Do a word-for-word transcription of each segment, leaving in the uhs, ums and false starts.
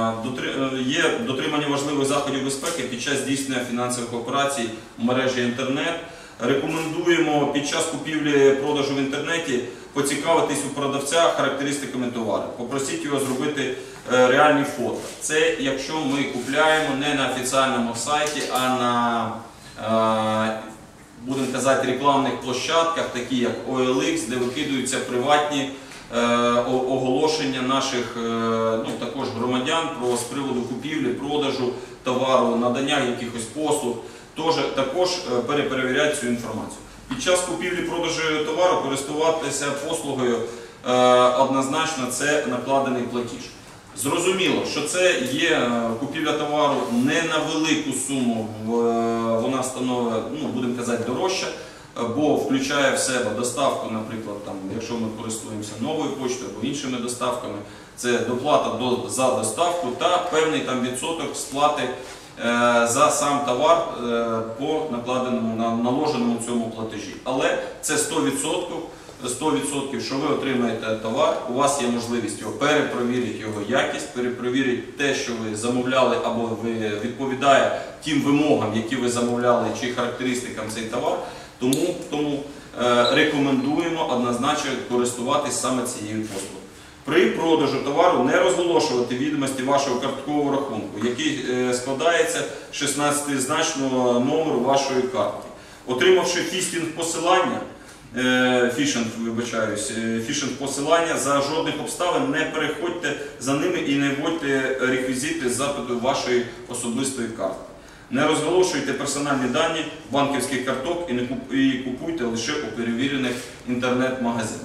Є дотримання важливих заходів безпеки під час здійснення фінансових операцій в мережі інтернет. Рекомендуємо під час купівлі-продажу в інтернеті поцікавитись у продавця характеристиками товару. Попросіть його зробити реальні фото. Це якщо ми купляємо не на офіційному сайті, а на, будемо казати, рекламних площадках, такі як о ел ікс, де викидаються приватні оголошення наших ну, також громадян про з приводу купівлі, продажу товару, надання якихось послуг. Тож, також переперевіряти цю інформацію. Під час купівлі-продажу товару користуватися послугою е, однозначно це накладений платіж. Зрозуміло, що це є купівля товару не на велику суму, вона становить, ну, будемо казати, дорожча, бо включає в себе доставку, наприклад, там, якщо ми користуємося новою поштою або іншими доставками, це доплата до, за доставку та певний там відсоток сплати за сам товар по накладеному, наложеному цьому платежі. Але це сто відсотків, сто відсотків, що ви отримаєте товар, у вас є можливість його перепровірити, його якість, перепровірити те, що ви замовляли, або ви відповідає тим вимогам, які ви замовляли, чи характеристикам цей товар. Тому, тому е, рекомендуємо однозначно користуватись саме цією послугою. При продажу товару не розголошувати відомості вашого карткового рахунку, який складається з шістнадцятизначного номеру вашої картки. Отримавши фішинг-посилання, фішинг, вибачаюсь, фішинг-посилання, за жодних обставин не переходьте за ними і не вводьте реквізити запиту вашої особистої картки. Не розголошуйте персональні дані банківських карток і купуйте лише у перевірених інтернет-магазинах.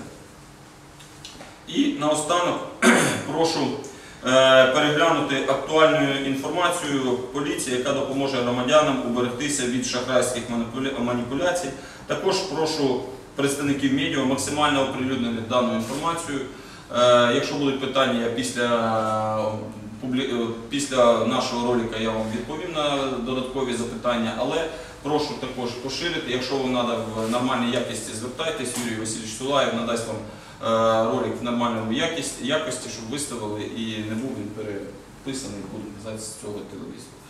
І наостанок прошу переглянути актуальну інформацію поліції, яка допоможе громадянам уберегтися від шахрайських маніпуляцій. Також прошу представників медіа максимально оприлюднити дану інформацію. Якщо будуть питання, я після, після нашого ролика я вам відповім на додаткові запитання, але прошу також поширити. Якщо вам треба в нормальній якості, звертайтесь, Юрій Васильович Сулаєв надасть вам ролик в нормальному якості, якості, щоб виставили і не був він переписаний, будемо казати, з цього телевізора.